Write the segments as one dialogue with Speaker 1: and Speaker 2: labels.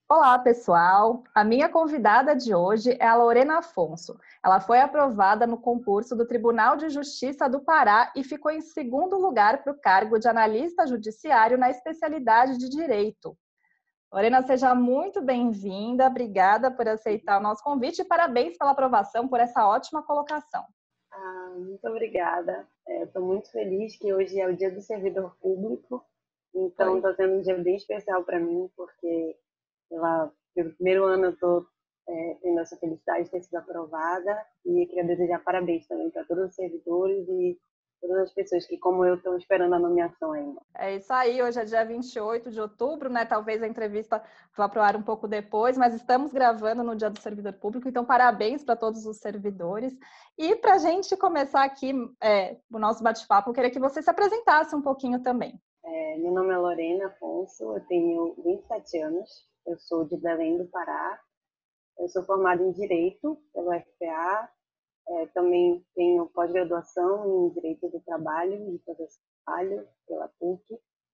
Speaker 1: Olá, pessoal! A minha convidada de hoje é a Lorena Afonso. Ela foi aprovada no concurso do Tribunal de Justiça do Pará e ficou em segundo lugar para o cargo de analista judiciário na especialidade de Direito. Lorena, seja muito bem-vinda. Obrigada por aceitar o nosso convite e parabéns pela aprovação, por essa ótima colocação.
Speaker 2: Muito obrigada. Estou muito feliz que hoje é o Dia do Servidor Público, então
Speaker 1: Oi.
Speaker 2: está sendo um dia bem especial para mim, porque pelo primeiro ano eu estou tendo essa felicidade de ter sido aprovada e eu queria desejar parabéns também para todos os servidores e todas as pessoas que, como eu, estão esperando a nomeação ainda.
Speaker 1: É isso aí, hoje é dia 28 de outubro, né? Talvez a entrevista vá para o ar um pouco depois, mas estamos gravando no Dia do Servidor Público, então parabéns para todos os servidores. E para a gente começar aqui o nosso bate-papo, eu queria que você se apresentasse um pouquinho também.
Speaker 2: Meu nome é Lorena Afonso, eu tenho 27 anos, eu sou de Belém do Pará, eu sou formada em Direito pelo FPA. Também tenho pós-graduação em Direito do Trabalho e Processo do Trabalho pela PUC.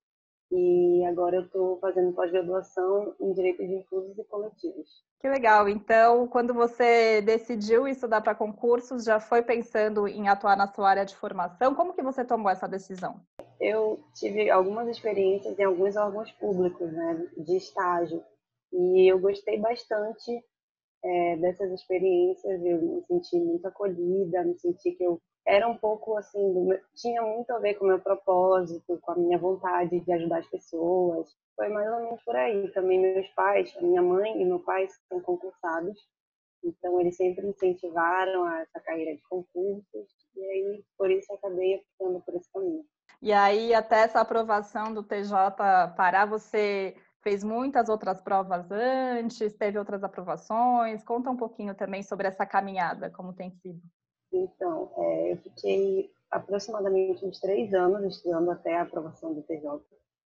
Speaker 2: E agora eu estou fazendo pós-graduação em Direito Difusos e Coletivos.
Speaker 1: Que legal. Então, quando você decidiu estudar para concursos, já foi pensando em atuar na sua área de formação? Como que você tomou essa decisão?
Speaker 2: Eu tive algumas experiências em alguns órgãos públicos, né, de estágio, e eu gostei bastante dessas experiências. Eu me senti muito acolhida, me senti que eu era um pouco assim, tinha muito a ver com o meu propósito, com a minha vontade de ajudar as pessoas. Foi mais ou menos por aí. Também meus pais, a minha mãe e meu pai são concursados, então eles sempre incentivaram essa carreira de concursos, e aí por isso eu acabei optando por esse caminho.
Speaker 1: E aí, até essa aprovação do TJ Pará, você fez muitas outras provas antes, teve outras aprovações? Conta um pouquinho também sobre essa caminhada, como tem sido.
Speaker 2: Então, eu fiquei aproximadamente uns 3 anos estudando até a aprovação do TJ.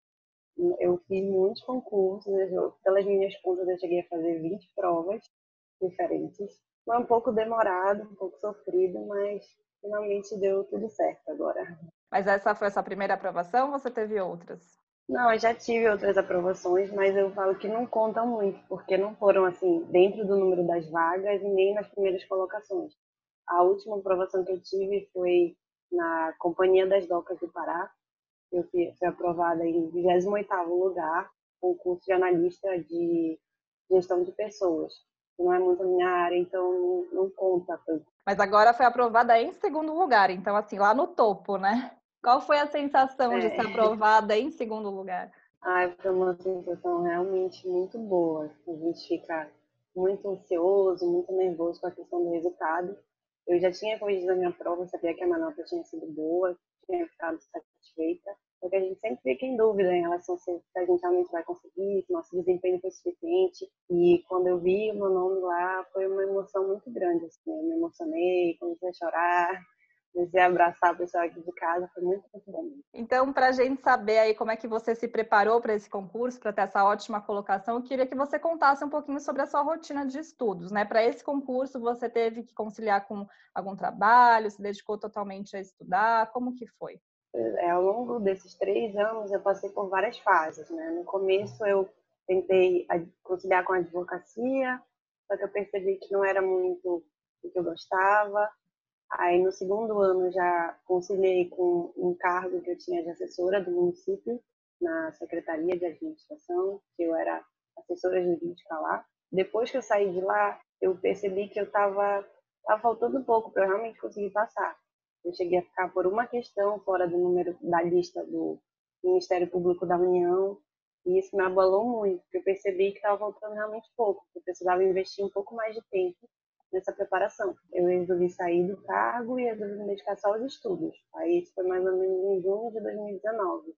Speaker 2: Eu fiz muitos concursos, né? Pelas minhas contas eu cheguei a fazer 20 provas diferentes. Foi um pouco demorado, um pouco sofrido, mas finalmente deu tudo certo agora.
Speaker 1: Mas essa foi a sua primeira aprovação ou você teve outras?
Speaker 2: Não, eu já tive outras aprovações, mas eu falo que não contam muito, porque não foram assim dentro do número das vagas e nem nas primeiras colocações. A última aprovação que eu tive foi na Companhia das Docas do Pará. Eu fui aprovada em 28º lugar, concurso de analista de gestão de pessoas. Não é muito a minha área, então não conta tanto.
Speaker 1: Mas agora foi aprovada em segundo lugar, então assim, lá no topo, né? Qual foi a sensação de ser
Speaker 2: É,
Speaker 1: aprovada em segundo lugar?
Speaker 2: foi uma sensação realmente muito boa. A gente fica muito ansioso, muito nervoso com a questão do resultado. Eu já tinha corrigido a minha prova, sabia que a minha nota tinha sido boa, tinha ficado satisfeita, porque a gente sempre fica em dúvida em relação a se a gente realmente vai conseguir, se nosso desempenho foi suficiente. E quando eu vi o meu nome lá, foi uma emoção muito grande. Assim, eu me emocionei, comecei a chorar, comecei a abraçar o pessoal aqui de casa, foi muito, muito bom.
Speaker 1: Então, para a gente saber aí como é que você se preparou para esse concurso, para ter essa ótima colocação, eu queria que você contasse um pouquinho sobre a sua rotina de estudos, né? Para esse concurso, você teve que conciliar com algum trabalho, se dedicou totalmente a estudar, como que foi?
Speaker 2: Ao longo desses 3 anos, eu passei por várias fases, né? No começo, eu tentei conciliar com a advocacia, só que eu percebi que não era muito o que eu gostava. Aí, no segundo ano, já conciliei com um cargo que eu tinha de assessora do município, na Secretaria de Administração, que eu era assessora jurídica lá. Depois que eu saí de lá, eu percebi que eu tava faltando um pouco para eu realmente conseguir passar. Eu cheguei a ficar por uma questão fora do número da lista do Ministério Público da União, e isso me abalou muito, porque eu percebi que estava faltando realmente pouco, que eu precisava investir um pouco mais de tempo nessa preparação. Eu resolvi sair do cargo e resolvi me dedicar só aos estudos. Aí isso foi mais ou menos em junho de 2019.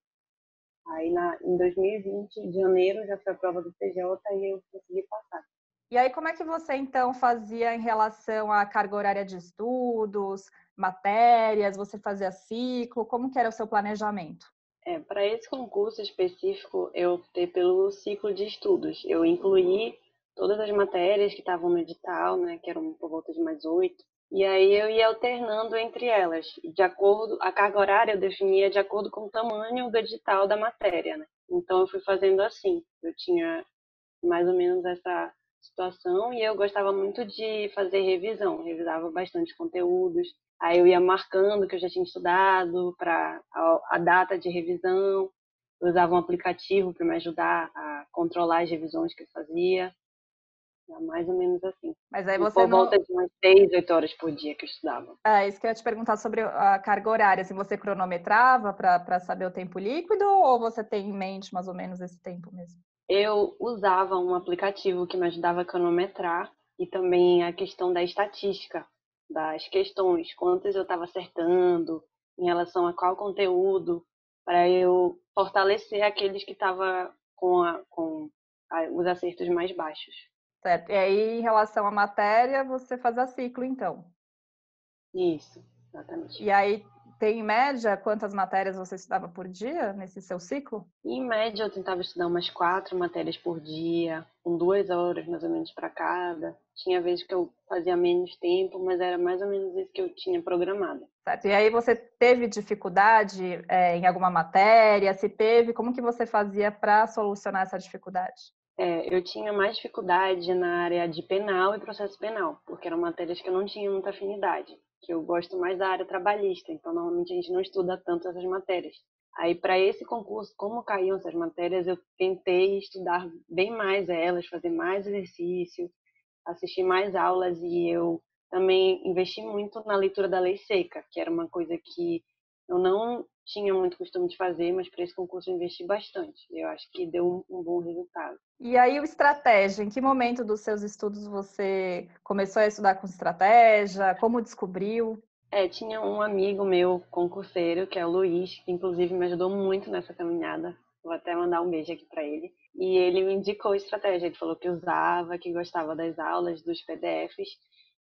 Speaker 2: Aí em 2020, de janeiro, já foi a prova do TJ e eu consegui passar.
Speaker 1: E aí, como é que você, então, fazia em relação à carga horária de estudos, matérias, você fazia ciclo, como que era o seu planejamento?
Speaker 2: Para esse concurso específico, eu optei pelo ciclo de estudos. Eu incluí todas as matérias que estavam no edital, né, que eram por volta de mais 8, e aí eu ia alternando entre elas, de acordo, a carga horária eu definia de acordo com o tamanho do edital da matéria, né? Então eu fui fazendo assim, eu tinha mais ou menos essa situação. E eu gostava muito de fazer revisão, revisava bastante conteúdos. Aí eu ia marcando que eu já tinha estudado para a data de revisão. Eu usava um aplicativo para me ajudar a controlar as revisões que eu fazia. Era mais ou menos assim.
Speaker 1: Mas aí
Speaker 2: E
Speaker 1: você
Speaker 2: por
Speaker 1: não.
Speaker 2: volta de umas 6, 8 horas por dia que eu estudava.
Speaker 1: É isso que eu ia te perguntar sobre a carga horária. Se você cronometrava para saber o tempo líquido ou você tem em mente mais ou menos esse tempo mesmo?
Speaker 2: Eu usava um aplicativo que me ajudava a cronometrar e também a questão da estatística, das questões, quantas eu estava acertando em relação a qual conteúdo, para eu fortalecer aqueles que estavam com os acertos mais baixos.
Speaker 1: Certo. E aí, em relação à matéria, você fazia ciclo, então.
Speaker 2: Isso, exatamente.
Speaker 1: E aí, tem em média quantas matérias você estudava por dia nesse seu ciclo?
Speaker 2: Em média, eu tentava estudar umas 4 matérias por dia, com 2 horas mais ou menos para cada. Tinha vezes que eu fazia menos tempo, mas era mais ou menos isso que eu tinha programado.
Speaker 1: Certo. E aí, você teve dificuldade em alguma matéria? Se teve, como que você fazia para solucionar essa dificuldade?
Speaker 2: Eu tinha mais dificuldade na área de penal e processo penal, porque eram matérias que eu não tinha muita afinidade, que eu gosto mais da área trabalhista, então normalmente a gente não estuda tanto essas matérias. Aí, para esse concurso, como caíam essas matérias, eu tentei estudar bem mais elas, fazer mais exercício, assistir mais aulas e eu também investi muito na leitura da lei seca, que era uma coisa que eu não tinha muito costume de fazer, mas para esse concurso eu investi bastante. Eu acho que deu um bom resultado.
Speaker 1: E aí, o estratégia, em que momento dos seus estudos você começou a estudar com estratégia? Como descobriu?
Speaker 2: Tinha um amigo meu concurseiro, que é o Luiz, que inclusive me ajudou muito nessa caminhada. Vou até mandar um beijo aqui para ele. E ele me indicou estratégia. Ele falou que usava, que gostava das aulas, dos PDFs.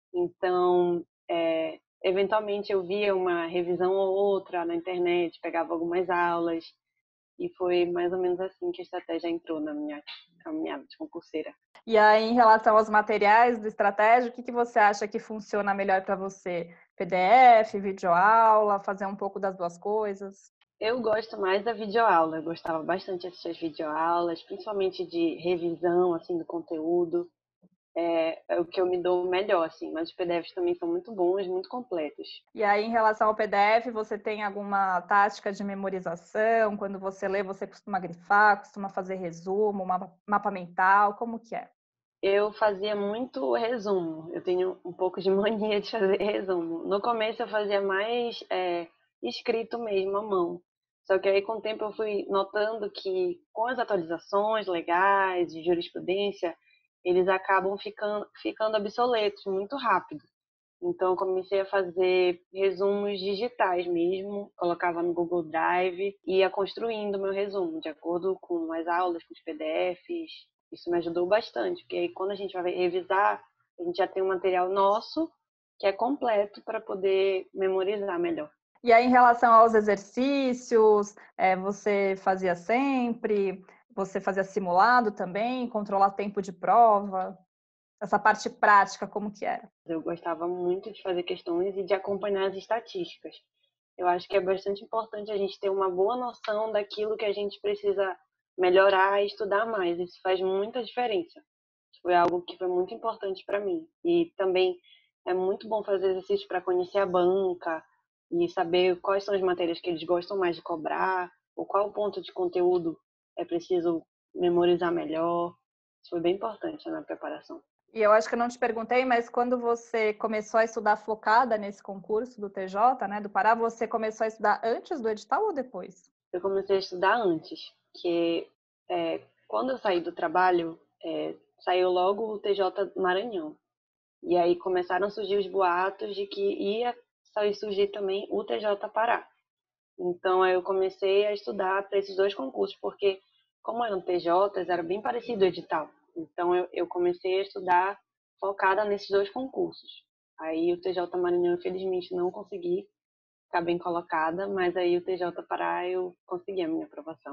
Speaker 2: Então, eventualmente eu via uma revisão ou outra na internet, pegava algumas aulas. E foi mais ou menos assim que a estratégia entrou na minha caminhada de concurseira.
Speaker 1: E aí, em relação aos materiais do estratégia, o que você acha que funciona melhor para você? PDF, videoaula, fazer um pouco das duas coisas?
Speaker 2: Eu gosto mais da videoaula, eu gostava bastante de assistir as videoaulas, principalmente de revisão, assim, do conteúdo. É o que eu me dou melhor, assim, mas os PDFs também são muito bons, muito completos.
Speaker 1: E aí, em relação ao PDF, você tem alguma tática de memorização? Quando você lê, você costuma grifar, costuma fazer resumo, mapa mental, como que é?
Speaker 2: Eu fazia muito resumo, eu tenho um pouco de mania de fazer resumo. No começo eu fazia mais escrito mesmo, à mão. Só que aí com o tempo eu fui notando que com as atualizações legais de jurisprudência, eles acabam ficando obsoletos muito rápido. Então, eu comecei a fazer resumos digitais mesmo, colocava no Google Drive e ia construindo o meu resumo de acordo com as aulas, com os PDFs. Isso me ajudou bastante, porque aí quando a gente vai revisar, a gente já tem um material nosso que é completo para poder memorizar melhor.
Speaker 1: E aí, em relação aos exercícios, você fazia sempre? Você fazia simulado também? Controlar tempo de prova? Essa parte prática, como que era?
Speaker 2: Eu gostava muito de fazer questões e de acompanhar as estatísticas. Eu acho que é bastante importante a gente ter uma boa noção daquilo que a gente precisa melhorar e estudar mais. Isso faz muita diferença. Foi algo que foi muito importante para mim. E também é muito bom fazer exercício para conhecer a banca e saber quais são as matérias que eles gostam mais de cobrar, ou qual ponto de conteúdo é preciso memorizar melhor. Isso foi bem importante na preparação.
Speaker 1: E eu acho que eu não te perguntei, mas quando você começou a estudar focada nesse concurso do TJ, né, do Pará, você começou a estudar antes do edital ou depois?
Speaker 2: Eu comecei a estudar antes, que quando eu saí do trabalho, saiu logo o TJ Maranhão. E aí começaram a surgir os boatos de que ia surgir também o TJ Pará. Então aí eu comecei a estudar para esses dois concursos, porque como eram TJs, era bem parecido o edital. Então eu comecei a estudar focada nesses dois concursos. Aí o TJ Maranhão, infelizmente, não consegui ficar bem colocada, mas aí o TJ Pará eu consegui a minha aprovação.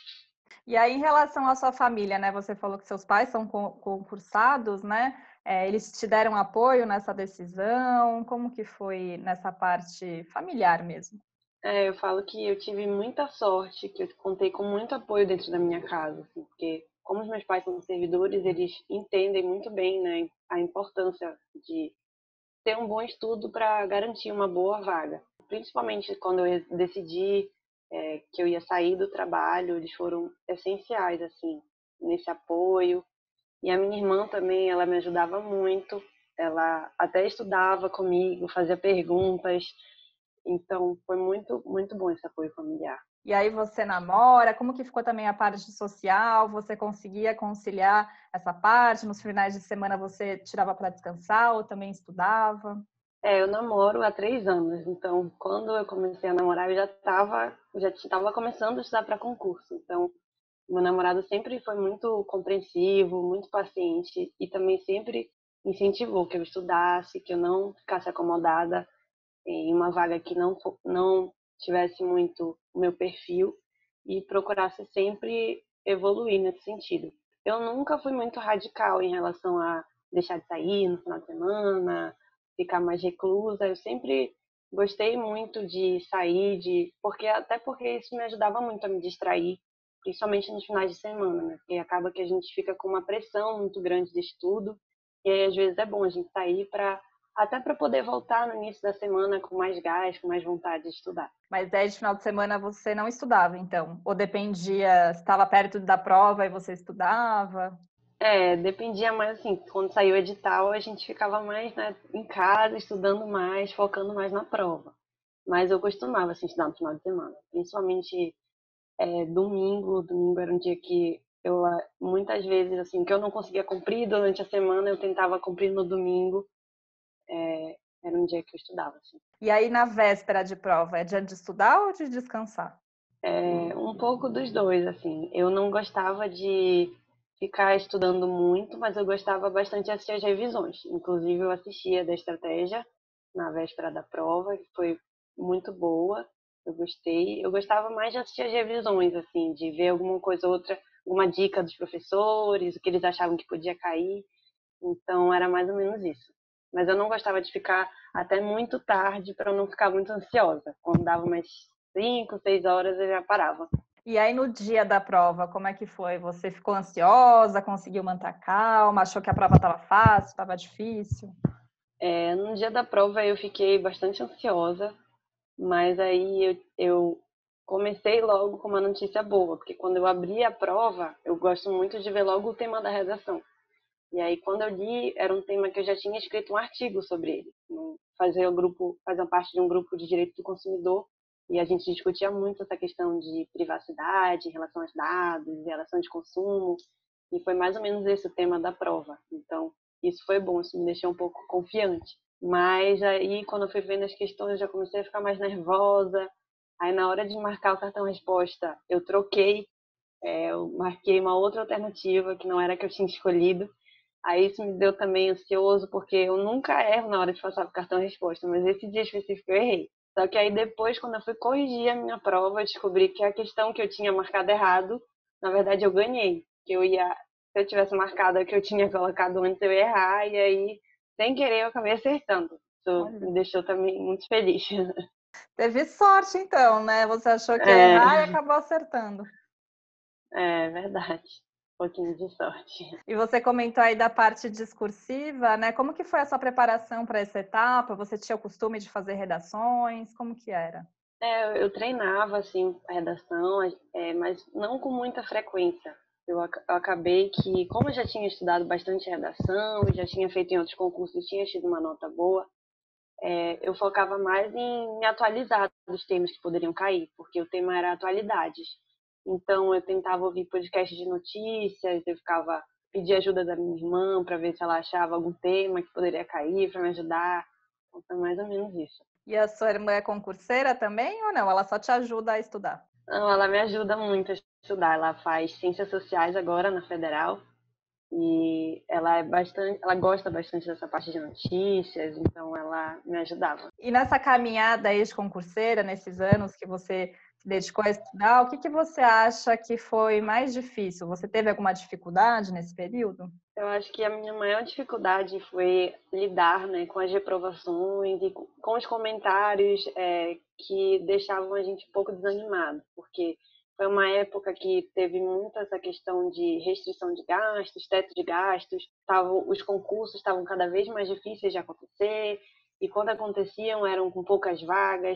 Speaker 1: E aí, em relação à sua família, né? Você falou que seus pais são concursados, né? Eles te deram apoio nessa decisão? Como que foi nessa parte familiar mesmo?
Speaker 2: Eu falo que eu tive muita sorte, que eu contei com muito apoio dentro da minha casa, assim, porque como os meus pais são servidores, eles entendem muito bem, né, a importância de ter um bom estudo para garantir uma boa vaga. Principalmente quando eu decidi que eu ia sair do trabalho, eles foram essenciais, assim, nesse apoio. E a minha irmã também, ela me ajudava muito. Ela até estudava comigo, fazia perguntas. Então, foi muito, muito bom esse apoio familiar.
Speaker 1: E aí você namora, como que ficou também a parte social? Você conseguia conciliar essa parte? Nos finais de semana você tirava para descansar ou também estudava?
Speaker 2: Eu namoro há 3 anos, então quando eu comecei a namorar eu já estava começando a estudar para concurso. Então, meu namorado sempre foi muito compreensivo, muito paciente e também sempre incentivou que eu estudasse, que eu não ficasse acomodada em uma vaga que não tivesse muito o meu perfil e procurasse sempre evoluir nesse sentido. Eu nunca fui muito radical em relação a deixar de sair no final de semana, ficar mais reclusa. Eu sempre gostei muito de sair, até porque isso me ajudava muito a me distrair, principalmente nos finais de semana, né? Porque acaba que a gente fica com uma pressão muito grande de estudo, e aí às vezes é bom a gente sair até para poder voltar no início da semana com mais gás, com mais vontade de estudar.
Speaker 1: Mas daí de final de semana você não estudava, então? Ou dependia, estava perto da prova e você estudava?
Speaker 2: Dependia mais assim, quando saiu o edital, a gente ficava mais, né, em casa, estudando mais, focando mais na prova. Mas eu costumava assim, estudar no final de semana, principalmente domingo. Domingo era um dia que eu, muitas vezes, assim, que eu não conseguia cumprir durante a semana, eu tentava cumprir no domingo. Era um dia que eu estudava, assim.
Speaker 1: E aí na véspera de prova, é dia de estudar ou de descansar?
Speaker 2: Um pouco dos dois, assim. Eu não gostava de ficar estudando muito, mas eu gostava bastante de assistir as revisões. Inclusive, eu assistia da estratégia na véspera da prova, que foi muito boa. Eu gostei. Eu gostava mais de assistir as revisões, assim, de ver alguma coisa ou outra, alguma dica dos professores, o que eles achavam que podia cair. Então, era mais ou menos isso. Mas eu não gostava de ficar até muito tarde para eu não ficar muito ansiosa. Quando dava umas 5, 6 horas eu já parava.
Speaker 1: E aí no dia da prova, como é que foi? Você ficou ansiosa, conseguiu manter calma, achou que a prova estava fácil, estava difícil?
Speaker 2: No dia da prova eu fiquei bastante ansiosa, mas aí eu comecei logo com uma notícia boa, porque quando eu abri a prova, eu gosto muito de ver logo o tema da redação. E aí, quando eu li, era um tema que eu já tinha escrito um artigo sobre ele. Fazia parte de um grupo de direito do consumidor, e a gente discutia muito essa questão de privacidade em relação aos dados, em relação de consumo, e foi mais ou menos esse o tema da prova. Então, isso foi bom, isso me deixou um pouco confiante. Mas aí, quando eu fui vendo as questões, eu já comecei a ficar mais nervosa. Aí, na hora de marcar o cartão-resposta, eu troquei, eu marquei uma outra alternativa, que não era a que eu tinha escolhido. Aí isso me deu também ansioso, porque eu nunca erro na hora de passar o cartão resposta, mas esse dia específico eu errei. Só que aí depois, quando eu fui corrigir a minha prova, eu descobri que a questão que eu tinha marcado errado, na verdade eu ganhei. Se eu tivesse marcado a que eu tinha colocado antes, eu ia errar, e aí, sem querer, eu acabei acertando. Isso
Speaker 1: Olha.
Speaker 2: me deixou também muito feliz.
Speaker 1: Teve sorte então, né? Você achou que ia errar e
Speaker 2: É,
Speaker 1: acabou acertando.
Speaker 2: é verdade. Um pouquinho de sorte.
Speaker 1: E você comentou aí da parte discursiva, né? Como que foi a sua preparação para essa etapa? Você tinha o costume de fazer redações? Como que era?
Speaker 2: Eu treinava, assim, a redação, mas não com muita frequência. Eu acabei que, como eu já tinha estudado bastante redação, e já tinha feito em outros concursos e tinha tido uma nota boa, eu focava mais em me atualizar dos temas que poderiam cair, porque o tema era atualidades. Então, eu tentava ouvir podcasts de notícias, pedia ajuda da minha irmã para ver se ela achava algum tema que poderia cair para me ajudar. Então, foi mais ou menos isso.
Speaker 1: E a sua irmã é concurseira também ou não? Ela só te ajuda a estudar?
Speaker 2: Não, ela me ajuda muito a estudar. Ela faz ciências sociais agora na Federal e ela gosta bastante dessa parte de notícias, então ela me ajudava.
Speaker 1: E nessa caminhada aí de concurseira, nesses anos que você se dedicou a estudar, o que você acha que foi mais difícil? Você teve alguma dificuldade nesse período?
Speaker 2: Eu acho que a minha maior dificuldade foi lidar, né, com as reprovações e com os comentários que deixavam a gente um pouco desanimado, porque Foi uma época que teve muito essa questão de restrição de gastos, teto de gastos, os concursos estavam cada vez mais difíceis de acontecer, e quando aconteciam eram com poucas vagas,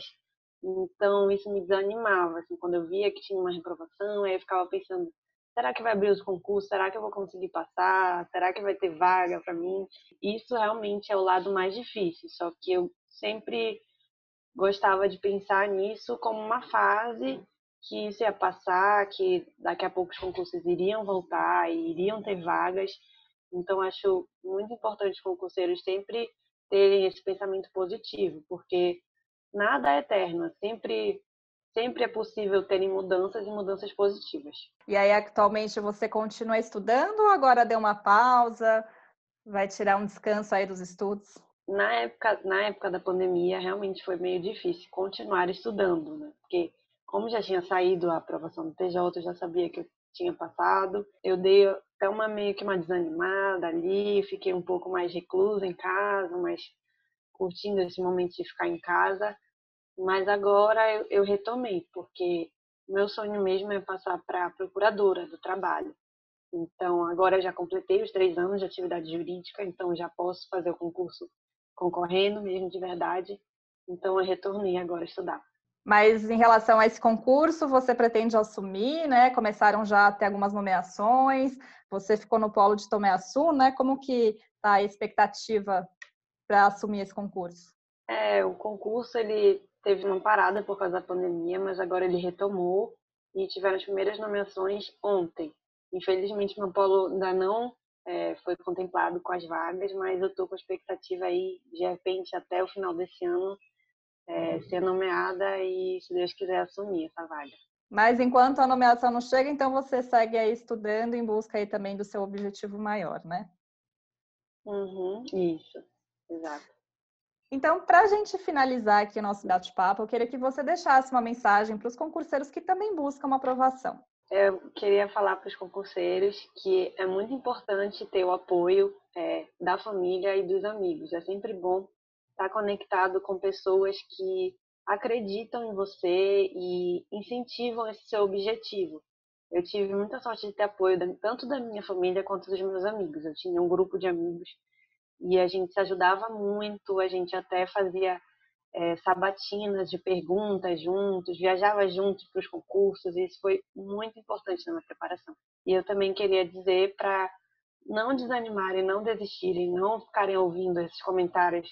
Speaker 2: então isso me desanimava, assim, quando eu via que tinha uma reprovação, aí eu ficava pensando, será que vai abrir os concursos? Será que eu vou conseguir passar? Será que vai ter vaga para mim? Isso realmente é o lado mais difícil, só que eu sempre gostava de pensar nisso como uma fase que isso ia passar, que daqui a pouco os concursos iriam voltar e iriam ter vagas. Então, acho muito importante os concurseiros sempre terem esse pensamento positivo, porque nada é eterno, sempre é possível terem mudanças e mudanças positivas.
Speaker 1: E aí, atualmente, você continua estudando ou agora deu uma pausa? Vai tirar um descanso aí dos estudos?
Speaker 2: Na época da pandemia, realmente foi meio difícil continuar estudando, né? Porque como já tinha saído a aprovação do TJ, eu já sabia que eu tinha passado. Eu dei até meio que uma desanimada ali, fiquei um pouco mais reclusa em casa, mas curtindo esse momento de ficar em casa. Mas agora eu retomei, porque meu sonho mesmo é passar para procuradora do trabalho. Então, agora eu já completei os 3 anos de atividade jurídica, então já posso fazer o concurso concorrendo mesmo de verdade. Então, eu retornei agora a estudar.
Speaker 1: Mas em relação a esse concurso, você pretende assumir, né? Começaram já a ter algumas nomeações, você ficou no polo de Tomé-Açu, né? Como que está a expectativa para assumir esse concurso?
Speaker 2: O concurso ele teve uma parada por causa da pandemia, mas agora ele retomou e tiveram as primeiras nomeações ontem. Infelizmente, meu polo ainda não foi contemplado com as vagas, mas eu estou com a expectativa aí, de repente, até o final desse ano, ser nomeada e, se Deus quiser, assumir essa vaga.
Speaker 1: Mas enquanto a nomeação não chega, então você segue aí estudando em busca aí também do seu objetivo maior, né?
Speaker 2: Uhum, isso, exato.
Speaker 1: Então, para a gente finalizar aqui o nosso bate-papo, eu queria que você deixasse uma mensagem para os concurseiros que também buscam uma aprovação.
Speaker 2: Eu queria falar para os concurseiros que é muito importante ter o apoio da família e dos amigos. É sempre bom estar conectado com pessoas que acreditam em você e incentivam esse seu objetivo. Eu tive muita sorte de ter apoio tanto da minha família quanto dos meus amigos. Eu tinha um grupo de amigos e a gente se ajudava muito, a gente até fazia sabatinas de perguntas juntos, viajava juntos para os concursos, e isso foi muito importante na minha preparação. E eu também queria dizer para não desanimarem, não desistirem, não ficarem ouvindo esses comentários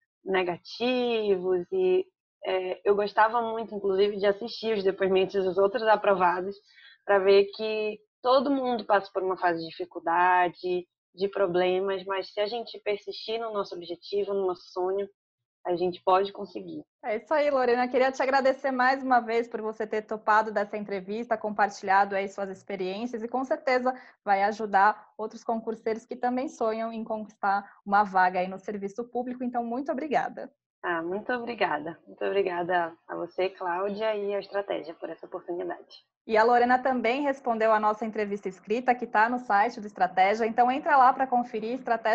Speaker 2: negativos. E eu gostava muito, inclusive, de assistir os depoimentos dos outros aprovados para ver que todo mundo passa por uma fase de dificuldade, de problemas, mas se a gente persistir no nosso objetivo, no nosso sonho, a gente pode conseguir.
Speaker 1: É isso aí, Lorena. Eu queria te agradecer mais uma vez por você ter topado dessa entrevista, compartilhado aí suas experiências e com certeza vai ajudar outros concurseiros que também sonham em conquistar uma vaga aí no serviço público. Então, muito obrigada.
Speaker 2: Muito obrigada. Muito obrigada a você, Cláudia, e a Estratégia por essa oportunidade.
Speaker 1: E a Lorena também respondeu a nossa entrevista escrita, que está no site do Estratégia. Então, entra lá para conferir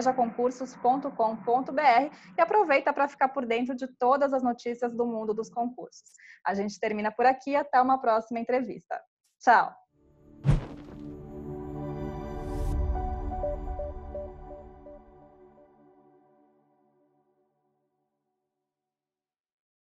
Speaker 1: estrategiaconcursos.com.br e aproveita para ficar por dentro de todas as notícias do mundo dos concursos. A gente termina por aqui. Até uma próxima entrevista. Tchau!